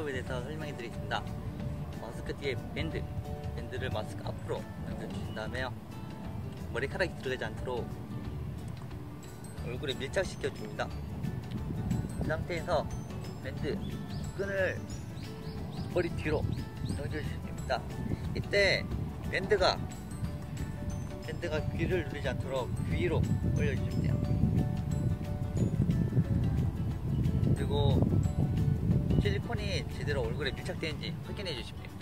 방법에 대해서 설명해 드리겠습니다. 마스크 뒤에 밴드를 마스크 앞으로 당겨주신 다음에요, 머리카락이 들어가지 않도록 얼굴에 밀착시켜 줍니다. 이 상태에서 밴드 끈을 머리 뒤로 당겨주시면 됩니다. 이때 밴드가 귀를 누르지 않도록 귀 위로 올려주시면 돼요. 그리고 실리콘이 제대로 얼굴에 밀착되는지 확인해 주시면 돼요.